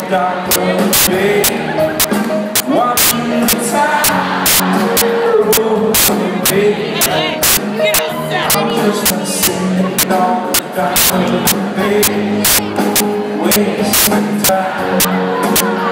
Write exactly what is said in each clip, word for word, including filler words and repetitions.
dock of the bay, watching the tide roll away. I'm just sitting on the dock of the bay, wasting time.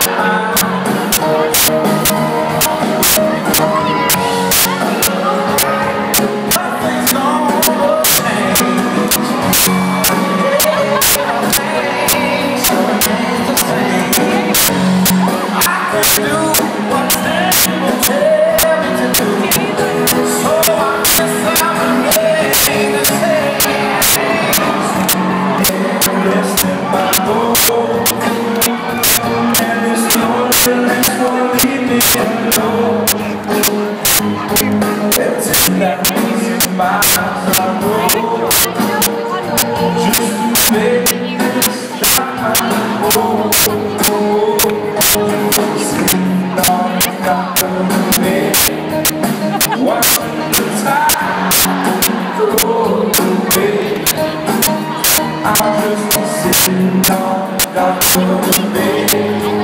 That means miles I roll just to make this time roll. Sitting on the dock of the bay, watching the tide roll away. I'm just sitting on the dock of the bay.